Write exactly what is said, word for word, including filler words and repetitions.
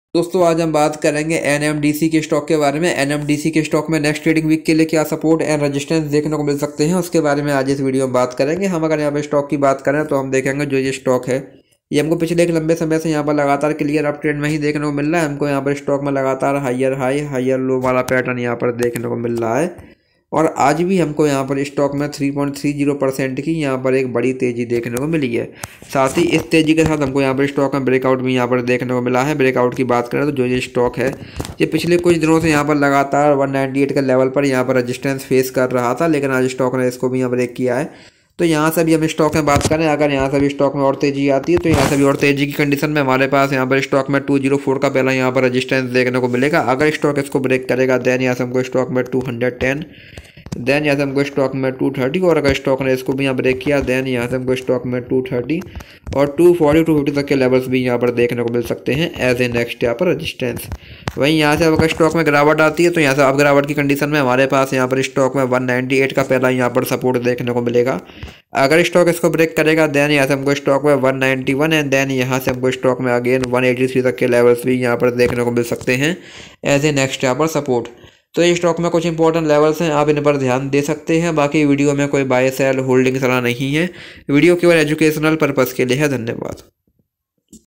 दोस्तों आज हम बात करेंगे एनएमडीसी के स्टॉक के बारे में। एनएमडीसी के स्टॉक में नेक्स्ट ट्रेडिंग वीक के लिए क्या सपोर्ट एंड रेजिस्टेंस देखने को मिल सकते हैं, उसके बारे में आज इस वीडियो में बात करेंगे। हम अगर यहाँ पे स्टॉक की बात करें तो हम देखेंगे जो ये स्टॉक है ये हमको पिछले एक लंबे समय से यहाँ पर लगातार क्लियर अप ट्रेंड में ही देखने को मिल रहा है। हमको यहाँ पर स्टॉक में लगातार हायर हाई हायर लो वाला पैटर्न यहाँ पर देखने को मिल रहा है और आज भी हमको यहाँ पर स्टॉक में तीन पॉइंट तीस परसेंट की यहाँ पर एक बड़ी तेज़ी देखने को मिली है। साथ ही इस तेज़ी के साथ हमको यहाँ पर स्टॉक में ब्रेकआउट भी यहाँ पर देखने को मिला है। ब्रेकआउट की बात करें तो जो ये स्टॉक है ये पिछले कुछ दिनों से यहाँ पर लगातार एक सौ अट्ठानवे के लेवल पर यहाँ पर रेजिस्टेंस फेस कर रहा था, लेकिन आज स्टॉक ने इसको भी यहाँ ब्रेक किया है। तो यहाँ से भी हम स्टॉक में बात करें, अगर यहाँ से भी स्टॉक में और तेज़ी आती है तो यहाँ से भी और तेज़ी की कंडीशन में हमारे पास यहाँ पर स्टॉक में दो सौ चार का पहला यहाँ पर रेजिस्टेंस देखने को मिलेगा। अगर स्टॉक इसको ब्रेक करेगा देन यहाँ से हमको स्टॉक में दो सौ दस, देन यहाँ से हमको स्टॉक में दो सौ तीस और अगर स्टॉक ने इसको भी यहाँ ब्रेक किया देन यहाँ से हमको स्टॉक में दो सौ तीस और दो सौ चालीस दो सौ पचास तक के लेवल्स भी यहाँ पर देखने को मिल सकते हैं एज ए नेक्स्ट यहाँ पर रेजिस्टेंस। वहीं यहाँ से अगर स्टॉक में गिरावट आती है तो यहाँ से अब गिरावट की कंडीशन में हमारे पास यहाँ पर स्टॉक में एक सौ अट्ठानवे का पहला यहाँ पर सपोर्ट देखने को मिलेगा। अगर स्टॉक इसको ब्रेक करेगा देन यहाँ से हमको स्टॉक में एक सौ इक्यानवे एंड देन यहाँ से हमको स्टॉक में अगेन एक सौ तिरासी तक के लेवल्स भी यहाँ पर देखने को मिल सकते हैं एज ए नेक्स्ट यहाँ पर सपोर्ट। तो ये स्टॉक में कुछ इंपॉर्टेंट लेवल्स हैं, आप इन पर ध्यान दे सकते हैं। बाकी वीडियो में कोई बाय सेल होल्डिंग सलाह नहीं है, वीडियो केवल एजुकेशनल पर्पज़ के लिए है। धन्यवाद।